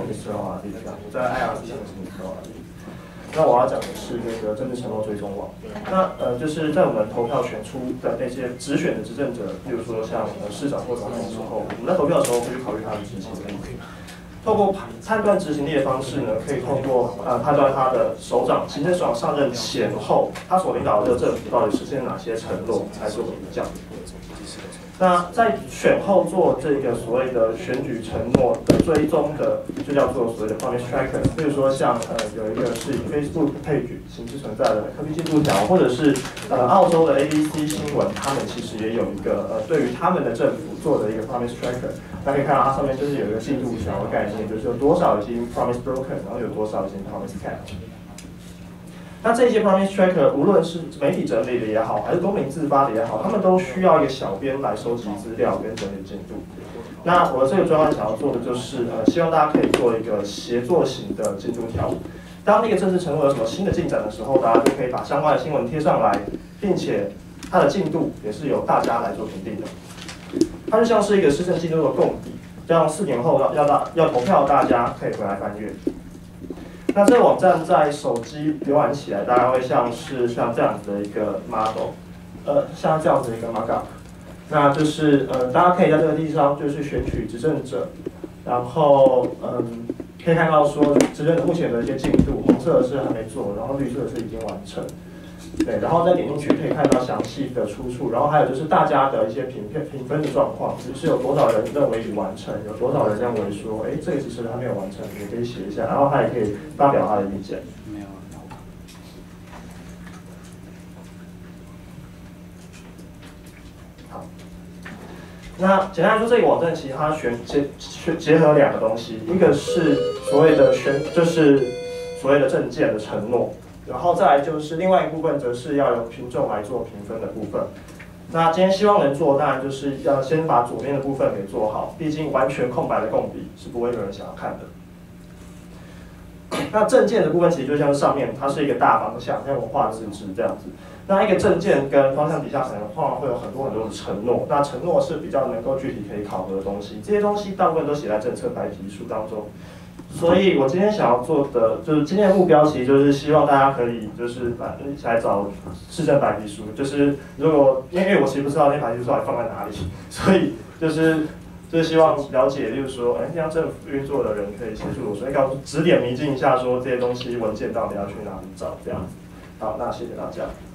Mr. ORD 这样，我在 IRC 上面是 Mr. ORD。那我要讲的是那个政治承诺追踪网。那就是在我们投票选出的那些直选的执政者，比如说像市长或总统之后，我们在投票的时候会去考虑他的执行力。透过判断执行力的方式呢，可以透过判断他的行政首长上任前后，他所领导的政府到底实现哪些承诺来做比较。那在选后做这个所谓的选举承诺的追踪的，就叫做所谓的 promise tracker。比如说像有一个是以 Facebook page 形式存在的科技进度条，或者是澳洲的 ABC 新闻，他们其实也有一个对于他们的政府做的一个 promise tracker。大家可以看到它上面就是有一个进度条的概念，就是有多少已经 promise broken， 然后有多少已经 promise kept。那这些 promise tracker 无论是媒体整理的也好，还是公民自发的也好，他们都需要一个小编来收集资料跟整理进度。那我这个专案想要做的就是，希望大家可以做一个协作型的进度条。当那个政治承诺有什么新的进展的时候，大家就可以把相关的新闻贴上来，并且它的进度也是由大家来做评定的。它就像是一个施政进度的共笔，这样4年后要投票，大家可以回来翻阅。那这个网站在手机浏览起来，大概会像这样子的一个 model， 像这样子的一个 markup。那就是大家可以在这个地方就是选取执政者，然后可以看到说执政者目前的一些进度，红色的是还没做，然后绿色的是已经完成。对，然后再点进去可以看到详细的出处，然后还有就是大家的一些评分的状况，是有多少人认为已完成，有多少人认为说，哎，这个其实还没有完成，也可以写一下，然后他也可以发表他的意见。好，那简单来说，这个网站其实它结合2个东西，一个是所谓的就是所谓的政见的承诺。然后再来就是另外一部分，则是要由群众来做评分的部分。那今天希望能做，当然就是要先把左边的部分给做好，毕竟完全空白的共笔是不会有人想要看的。那政见的部分其实就像上面，它是一个大方向，像我画自制这样子。那一个政见跟方向底下可能通常会有很多的承诺，那承诺是比较能够具体可以考核的东西，这些东西大部分都写在政策白皮书当中。所以我今天想要做的，就是今天的目标，其实就是希望大家可以就是一起来找市政白皮书，就是如果因为我其实不知道那白皮书到底放在哪里，所以就是希望了解，就是说，这样政府运作的人可以协助我，所以告诉指点迷津一下，说这些东西文件到底要去哪里找这样子。好，那谢谢大家。